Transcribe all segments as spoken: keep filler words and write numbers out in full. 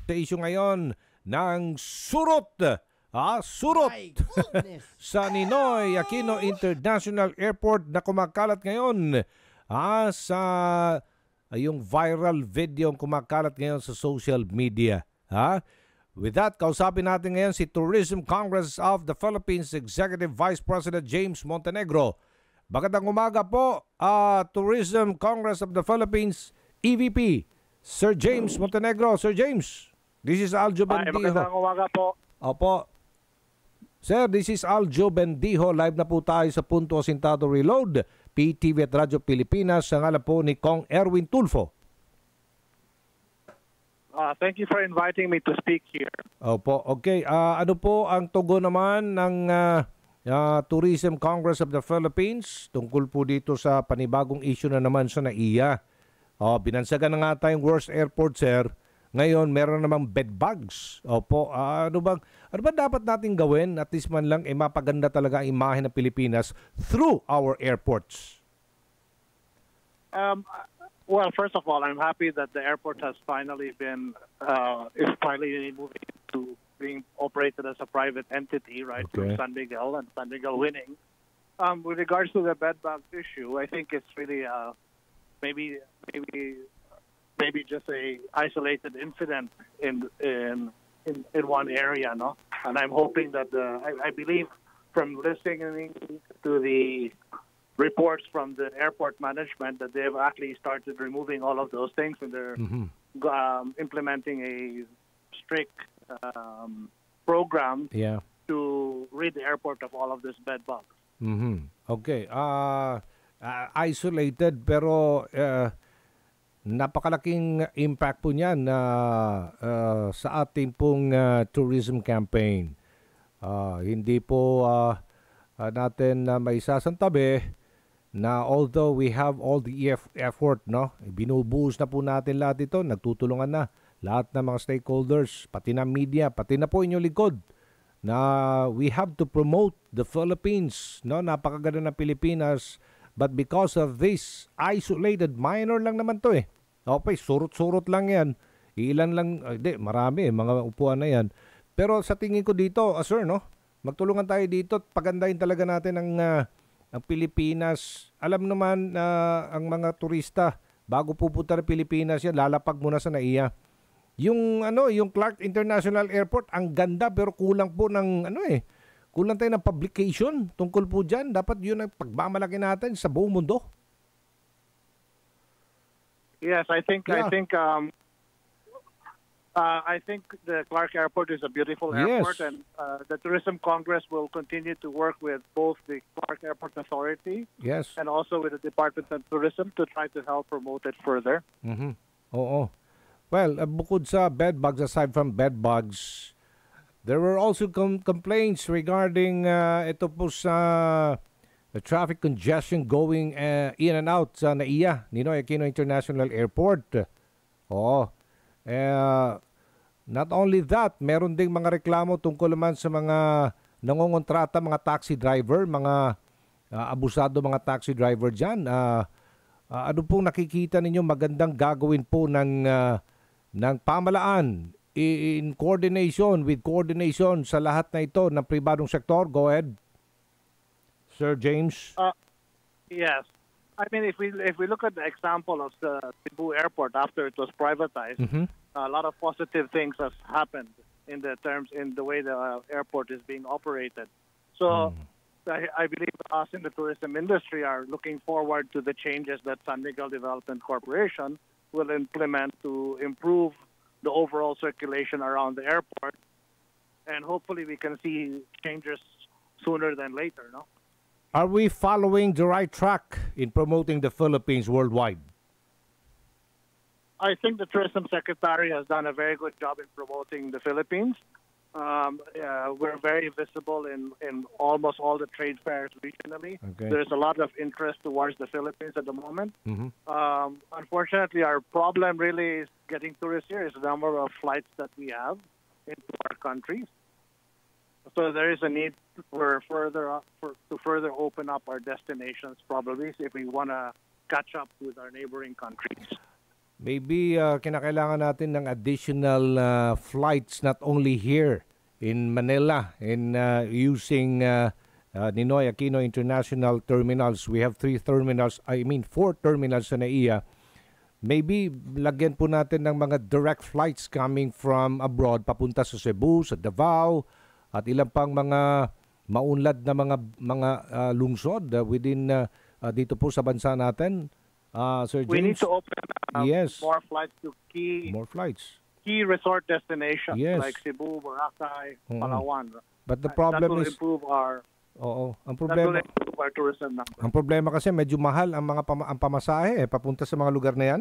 sa issue ngayon ng surot. Ah, surot sa Ninoy Aquino International Airport na kumakalat ngayon ah, sa ah, yung viral video kumakalat ngayon sa social media. Ha? With that, kausapin natin ngayon si Tourism Congress of the Philippines Executive Vice President James Montenegro. Magandang umaga po, uh, Tourism Congress of the Philippines E V P, Sir James Montenegro. Sir James, this is Aljo Bendijo. Ay, magandang umaga po. Opo. Sir, this is Aljo Bendijo. Live na po tayo sa Punto Asintado Reload, P T V at Radyo Pilipinas. Sa ngalan po ni Kong Erwin Tulfo. Uh, thank you for inviting me to speak here. Opo, okay. Uh, ano po ang tugon naman ng uh, uh, Tourism Congress of the Philippines tungkol po dito sa panibagong issue na naman sa N A I A? Oh, binansagan na nga tayong worst airport, sir. Ngayon, meron namang bed bugs. Opo, uh, ano bang ano ba dapat natin gawin? At least man lang eh, mapaganda talaga ang imahe ng Pilipinas through our airports. Um, well, first of all, I'm happy that the airport has finally been uh, is finally moving to being operated as a private entity, right? Okay. Through San Miguel and San Miguel winning. Um, with regards to the bed bugs issue, I think it's really uh, maybe maybe maybe just a isolated incident in in in, in one area, no. And I'm hoping that the I, I believe from listening to the reports from the airport management that they've actually started removing all of those things and they're Mm-hmm. um, implementing a strict um, program Yeah. to rid the airport of all of this bed bugs. Mm-hmm. Okay. Uh, uh, isolated pero uh, napakalaking impact po niyan na uh, sa ating pong uh, tourism campaign. Uh, hindi po uh, uh, natin na uh, may sasantabi na although we have all the eff- effort, no? Binubuhos na po natin lahat ito, nagtutulungan na lahat ng mga stakeholders, pati na media, pati na po inyong likod na we have to promote the Philippines, no? Napakaganda ng Pilipinas, but because of this isolated, minor lang naman to eh. Okay, surut-surut lang yan. Ilan lang, hindi, marami, mga upuan na yan. Pero sa tingin ko dito, uh, sir, no? Magtulungan tayo dito at pagandahin talaga natin ang, uh, ang Pilipinas. Alam naman na uh, ang mga turista, bago pupunta ng Pilipinas yan, lalapag muna sa N A I A. Yung, ano, yung Clark International Airport, ang ganda pero kulang po ng, ano eh, kulang tayo ng publication tungkol po dyan. Dapat yun ang pagmamalaki natin sa buong mundo. Yes, I think Yeah. I think um, uh, I think the Clark Airport is a beautiful Yes. airport, and uh, the Tourism Congress will continue to work with both the Clark Airport Authority Yes. and also with the Department of Tourism to try to help promote it further. Mhm. Oo. Well, uh, bukod sa bed bugs, aside from bed bugs, there were also com- complaints regarding uh, ito po sa the traffic congestion going uh, in and out sa N A I A, Ninoy Aquino International Airport. Oo. Uh, not only that, meron ding mga reklamo tungkol naman sa mga nangongontrata, mga taxi driver, mga uh, abusado mga taxi driver dyan. Uh, uh, ano pong nakikita ninyo magandang gagawin po ng, uh, ng pamalaan in coordination, with coordination sa lahat na ito ng pribadong sektor? Go ahead, Sir James. Uh, yes, I mean if we if we look at the example of the Cebu Airport after it was privatized, Mhm. a lot of positive things have happened in the terms in the way the uh, airport is being operated. So I, I believe us in the tourism industry are looking forward to the changes that San Miguel Development Corporation will implement to improve the overall circulation around the airport, and hopefully we can see changes sooner than later. No. Are we following the right track in promoting the Philippines worldwide? I think the Tourism Secretary has done a very good job in promoting the Philippines. Um, uh, we're very visible in, in almost all the trade fairs regionally. Okay. There's a lot of interest towards the Philippines at the moment. Mhm. Um, unfortunately, our problem really is getting tourists here is the number of flights that we have into our countries. So there is a need for further up, for, to further open up our destinations, probably if we want to catch up with our neighboring countries. maybe uh, kinakailangan natin ng additional uh, flights not only here in Manila in uh, using uh, uh, Ninoy Aquino International Terminals. We have three terminals, I mean four terminals sa N A I A. Maybe lagyan po natin ng mga direct flights coming from abroad papunta sa Cebu, sa Davao, at ilang pang mga maunlad na mga mga uh, lungsod uh, within uh, uh, dito po sa bansa natin. Uh, Sir James? We need to open up Yes. more flights to key More flights. key resort destinations Yes. like Cebu, Boracay, Mm-mm. Palawan. But the That problem will is, improve our oo, ang that will problema, improve our tourism number. ang problema kasi medyo mahal ang mga pama, ang pamasahe eh, papunta sa mga lugar na yan.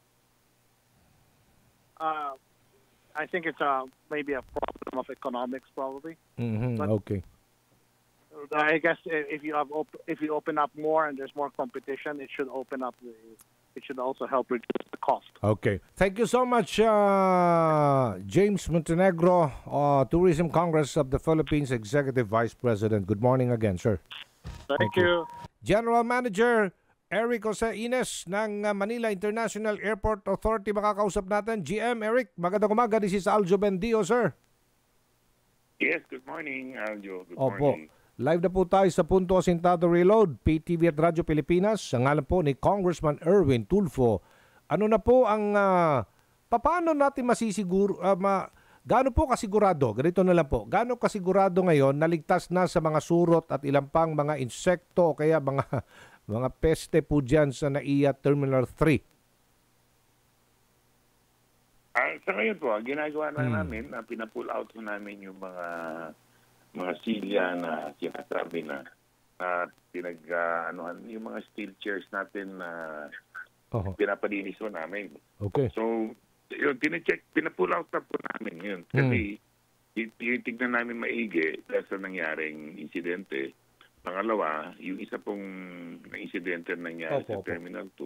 Uh, I think it's a maybe a problem of economics, probably. Mhm, But- okay. I guess i- if you have op- if you open up more and there's more competition, it should open up the. It should also help reduce the cost. Okay. Thank you so much, uh, James Montenegro, uh, Tourism Congress of the Philippines Executive Vice President. Good morning again, sir. Thank, Thank you. you. General Manager Eric Jose Ines ng uh, Manila International Airport Authority makakausap natin. G M Eric, magandang umaga. This is Aljo Bendio, sir. Yes, good morning, Aljo. Good Opo. morning. Live na po tayo sa Punto Asintado Reload, P T V at Radyo Pilipinas. Sa ngalan po ni Congressman Erwin Tulfo. Ano na po ang, uh, paano natin masisiguro, uh, ma, gaano po kasigurado, ganito na lang po, gaano kasigurado ngayon naligtas na sa mga surot at ilang pang mga insekto o kaya mga, mga peste po dyan sa N A I A Terminal three? Ah, sa ngayon po, ang ginagawa na Hmm. namin, na pina-pull out po namin yung mga mga silya na sinasabi na na pinag ah, anuhan, yung mga steel chairs natin na Oho. pinapalinis po namin. Okay. So, yun, tine-check, pina-pull out na po namin yun. Kasi, mm. tinitignan namin maigi dahil sa nangyaring insidente. Pangalawa, yung isa pong insidente na nangyari Opo, sa opo. Terminal two,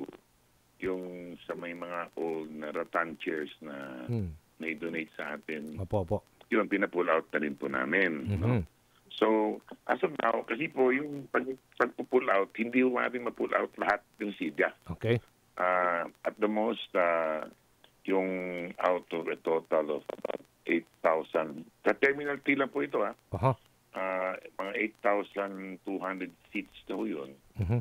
yung sa may mga old na rattan chairs na Hmm. na-donate sa atin, Opo, opo. yun, pina-pull out na rin po namin. No? Mhm. So, as of now, kasi po, yung pag, pag-pull out, hindi po natin ma-pull out lahat yung silya. Okay. Uh, at the most, uh, yung out of a total of about eight thousand. Sa Terminal three lang po ito, ha? Aha. Uh, mga eight thousand two hundred seats daw yun. Mhm.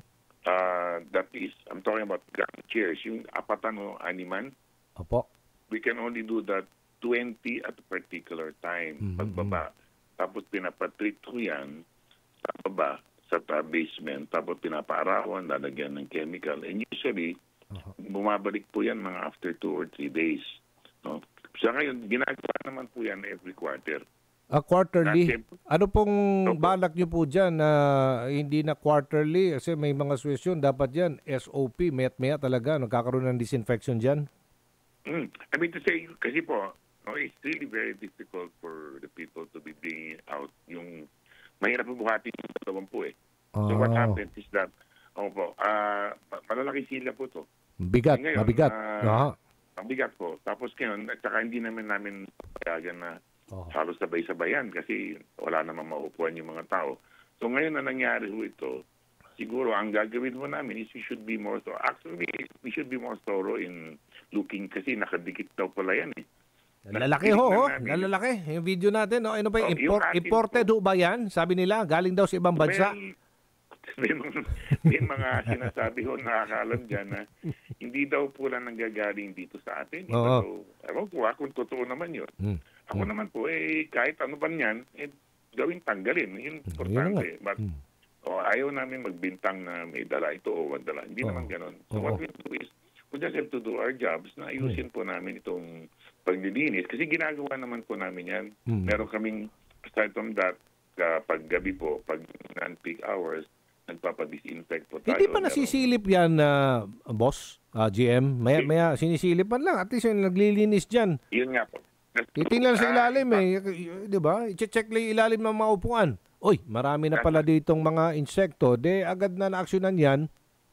Uh, that is, I'm talking about ground chairs. Yung apatan o animan, Opo. we can only do that twenty at a particular time. Mhm, Pagbaba. Tapos pinapatreat ko yan sa baba, sa ta- basement. Tapos pinapaarawan, lalagyan ng chemical. And usually, Aha. bumabalik po yan mga after two or three days. No? Sa ngayon, ginagawa naman po yan every quarter. Ah, quarterly. Dati- Ano pong Opo. balak nyo po dyan na hindi na quarterly? Kasi may mga sitwasyon, dapat yan, S O P, mayat-maya talaga, nagkakaroon ng disinfection dyan. Mm. I mean to say, kasi po, no, it's really very difficult for the people to be bringing out yung mahirap po buhatin yung dalawang po eh. So what Ah. happens is that, oh po, ah, ma- malalaki sila po to. Bigat, Ngayon, mabigat. ah, Aha. Ang bigat po. Tapos ngayon, at saka hindi naman namin payagan na Oh. halos sabay-sabayan kasi wala namang maupuan yung mga tao. So ngayon na nangyari ho ito, siguro ang gagawin mo namin is we should be more thorough. Actually, we should be more thorough in looking kasi nakadikit daw pala yan eh. Lalaki ho, ho. Tingnan namin. Lalaki. Yung video natin, no? Ano ba, Oh, yung yung impor- atin imported ho ba yan? Sabi nila, galing daw sa ibang bansa. Well, may, mga, may mga sinasabi ho nakakaalam dyan na hindi daw po lang nanggagaling dito sa atin. Oo. So, ewan ko, kung totoo naman yun. Hmm. Ako naman po, eh, kahit ano ba yan, eh, gawing tanggalin. Yun importante. nga. But, Hmm. oh, ayaw namin magbintang na may dala ito o wag dala. Hindi Oo. naman ganon. So, Oo. what we do is, we just have to do our jobs na ayusin po namin itong paglilinis. Kasi ginagawa naman po namin yan. Hmm. Meron kaming, aside from that, kapag gabi po, pag non-peak hours, nagpapadisinfect po tayo. Hindi pa Meron- nasisilip yan, na boss, ah, G M? Maya, maya sinisilipan lang. At least yung naglilinis dyan. Yun nga po. Titingnan sa Ah, ilalim eh. Di ba? I-check lang yung ilalim ng mga upuan. Uy, marami na pala ditong mga insekto. De, agad na na-actionan yan.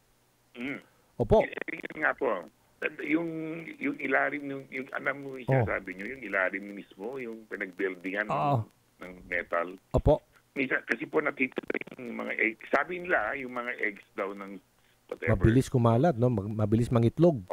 Mm. Opo. Eh, Yun nga po. Yung, yung ilalim, yung, yung alam mo yung Oh. sinasabi nyo, yung ilalim mismo, yung pinag-buildingan Oo. ng, ng metal. Opo. Misa, kasi po nakita yung mga eggs. Sabi nila, yung mga eggs daw ng whatever. Mabilis kumalat, no? Mag- Mabilis mangitlog. Opo.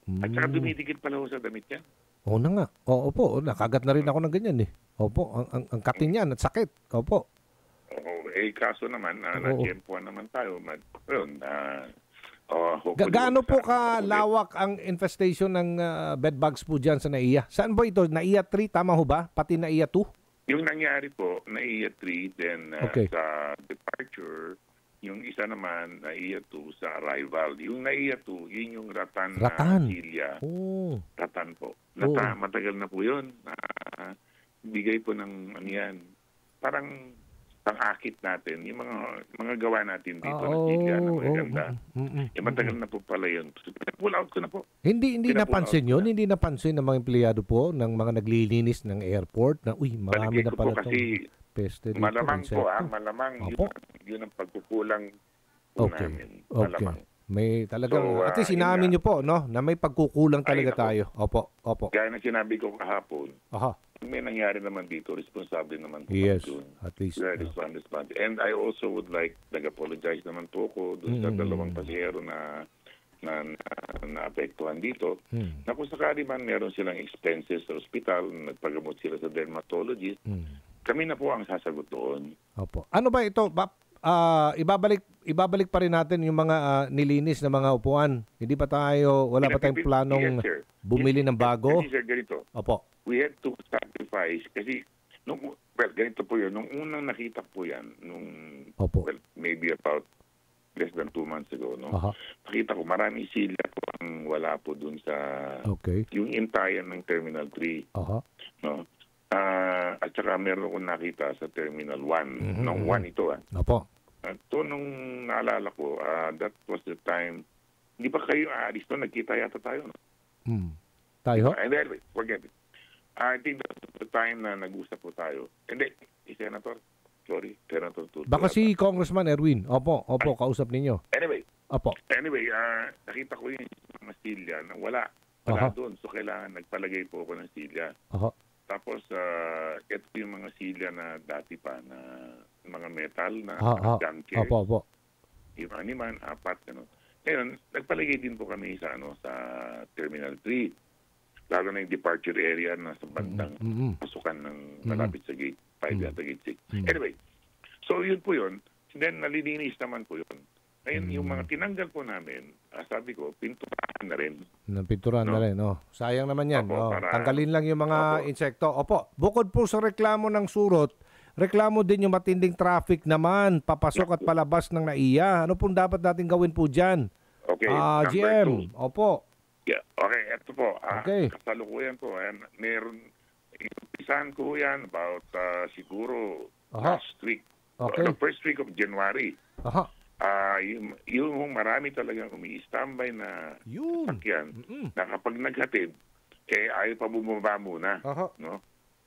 At saka Mm. dumidikit pala ho sa damit yan. Oo na nga. Oo po, nakagat na rin ako ng ganyan eh. Opo, ang, ang, ang katin yan at sakit. Opo. Oo, eh kaso naman, uh, Oo. na-tiyempuan naman tayo. Mad, yun, uh, uh, Ga- gaano po kalawak ang infestation ng ah, bed bugs po dyan sa NAIA? Saan po ito? NAIA three, tama ho ba? Pati NAIA two? Yung nangyari po, NAIA three, then uh, Okay. sa departure, yung isa naman, NAIA two sa arrival. Yung NAIA two, yun yung ratan, Ratan. na silya. Oh. Ratan po. Nata, Matagal na po yun. Uh, bigay po ng ano yan. Parang pang-akit natin. Yung mga mga gawa natin dito Ah, na silya na oh, maganda. oh, mm, mm, Eh, matagal na po pala yun. Pull out ko na po. Hindi hindi Pinapull napansin out yun, na. hindi napansin ng mga empleyado po ng mga naglilinis ng airport na uy, marami Palagay na ko po pala kasi itong peste dito. malamang po, insekto. ah, malamang Opo. yun, yun ang pagkukulang po Okay. namin. Okay. Malamang. May talagang, So, uh, at least yun inamin nga. nyo po, no, na may pagkukulang talaga Ay, nako. tayo. Opo, opo. Gaya na sinabi ko kahapon, Aha, may nangyari naman dito, responsable naman po yes, kami dun. at least. Yeah, uh, respond, respond. And I also would like, nag-apologize naman po ko dun sa Mm. dalawang pasahero na na, na naapektuhan dito. hmm, Na kung sakali man meron silang expenses sa ospital, nagpagamot sila sa dermatologist, hmm. kami na po ang sasagot doon. Opo. Ano ba ito? Ba, ah, ibabalik ibabalik pa rin natin yung mga ah, nilinis na mga upuan. Hindi pa tayo, wala pa tayong Pinapipil- planong Yes, sir. bumili Yes, ng bago? Kasi sir, ganito. Opo. We had to sacrifice kasi nung well ganito po yun nung unang nakita po yan nung Opo. well maybe about less than two months ago no Aha. nakita ko maraming silya po ang wala po dun sa Okay. yung intayan ng Terminal three Aha. no Ah, at saka meron akong nakita sa Terminal one Mhm, nung mhm. one ito ah Opo. at to nung naalala ko ah, that was the time hindi pa kayo aalis to nagkita yata tayo no Hmm. Tayo? And anyway, forget it. I think that's the time na nag-usap po tayo. Hindi, si Senator, sorry, Senator Tuto. Baka yata. si Congressman Erwin. Opo, opo, kausap ninyo. Anyway, Opo. anyway, ah, nakita ko yung mga silya na wala. Wala Aha. doon. So, kailangan nagpalagay po ako ng silya. Aha. Tapos, uh, ito yung mga silya na dati pa na mga metal na Aha, aha. junkie. Opo, opo. Yung animan, apat, ano. Ngayon, nagpalagay din po kami sa, ano, sa Terminal three. Lalo na yung departure area na sa bandang Mm-mm. pasukan ng malapit sa gate five Mm. yata gate six. Mm. Anyway, so yun po yun. Then nalilinis naman po yun. Ngayon, yung Mm. mga tinanggal po namin, ah, sabi ko, pinturahan na rin. Napinturan na No. rin. Oh. Sayang naman yan. Opo, Oh. para- Tanggalin lang yung mga Opo. insekto. Opo. Bukod po sa reklamo ng surot, reklamo din yung matinding traffic naman, papasok at palabas ng NAIA. Ano pong dapat natin gawin po dyan? Okay, Ah, number G M. two. Opo. Yeah, okay, eto po. Ah, Okay. Kasalukuyan po. Ayan, meron, inupisahan ko yan about ah, siguro Aha. last week. Okay. The first week of January. Aha. Ah, yung, yung marami talagang umi-standby na Yun. sakyan Mm-mm. na kapag naghatid, eh ayaw pa bumaba muna. Aha. No?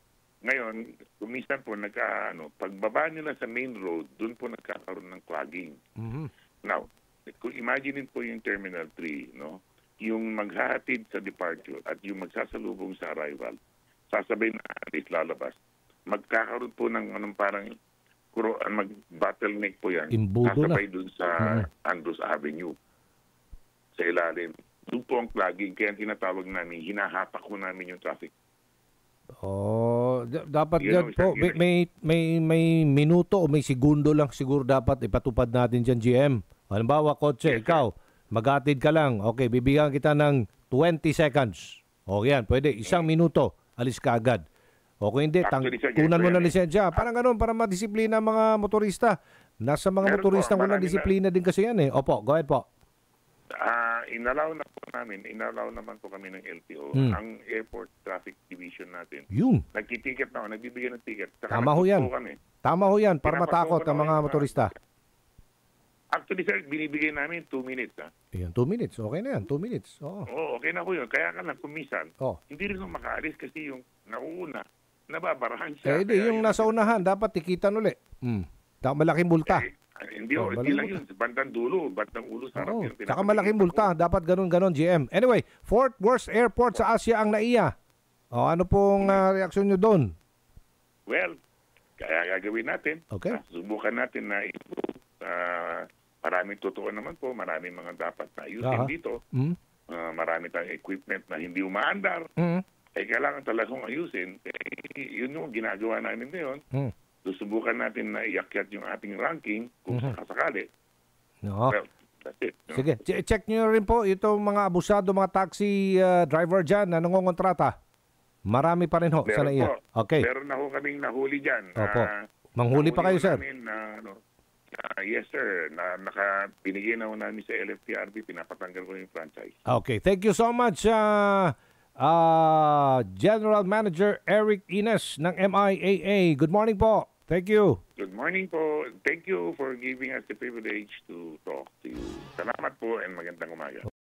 Ngayon, kumisan po nagka ano, pagbaba nila sa main road, doon po nagkakaroon ng clogging. Mhm. Now, kung imagine po yung Terminal three, no? Yung maghahatid sa departure at yung magsasalubong sa arrival, sasabay na alis lalabas. Magkakaroon po ng anong parang kuro, mag-bottleneck po yan. Imbudo na. Sasabay dun sa Mhm. Andros Avenue. Sa ilalim. Doon po ang clogging. Kaya tinatawag namin, hinahapak ko namin yung traffic. Oh, d- dapat Yun dyan ang po, isang may, may, may, may minuto o may segundo lang siguro dapat ipatupad natin dyan, G M. Halimbawa, kotse, Yes, sir. ikaw, maghatid ka lang. Okay, bibigyan kita ng twenty seconds. Okay yan, pwede. Isang minuto, alis ka agad. Okay, hindi. Tang- Actually, sir, kunan ganito mo yan ng eh. lisensya. Parang ganun, para madisiplina ang mga motorista. Nasa mga Meron motorista po, ko na marami na. disiplina din kasi yan eh. Opo, go ahead po. Ah, inalaw na po namin, inalaw naman po kami ng L T O. Hmm. Ang Airport Traffic Division natin. Yun. Nagtiticket na ako, nagbibigay ng ticket. Saka Tama ho yan. nagtuturo kami. Tama ho yan, para Pinapasok matakot ko ang na mga yung motorista. Actually, sir, binibigay namin two minutes. Ha? Ayan, two minutes. Okay na yan, two minutes. Oo. Oo, okay na po yun. Kaya ka lang kumisan. Oh. Hindi rin ako makaalis kasi yung nauna, nababarahan siya. Eh, di, Kaya yung nasa unahan, dapat tikitan uli. Hmm. Ta- malaking multa. Eh, hindi, Oh, oh, hindi malaking lang yun. Bandang dulo, bandang ulo, sarap Oo. yun. Tsaka malaking multa. Dapat ganun-ganon, G M. Anyway, fourth worst airport sa Asia ang NAIA. O, ano pong ah, reaksyon nyo doon? Well, kaya gagawin natin. Okay. Ah, subukan natin na improve. Uh, maraming totoo naman po, maraming mga dapat na ayusin Aha. dito. Hmm? ah, marami tayong equipment na hindi umaandar, Mm. eh kailangan talagang ayusin. Eh, yun yung ginagawa namin ngayon. Mm. Susubukan natin na iakyat yung ating ranking kung Mhm. sakasakali. No. Well, that's it. no? Sige, che- check nyo rin po itong mga abusado, mga taxi uh, driver dyan na nangongontrata. Marami pa rin ho sa Meron naiya. po. Okay. Meron na ho kaming nahuli dyan. Opo. Ah, Manghuli pa kayo, nahuli ho sir. namin na, ano, ah, yes, sir. Na, naka, binigay na ho namin sa L F T R B, pinapatanggal ko yung franchise. Okay, thank you so much, uh, uh, General Manager Eric Ines ng M I A A. Good morning po. Thank you. Good morning po. Thank you for giving us the privilege to talk to you. Salamat po and magandang umaga.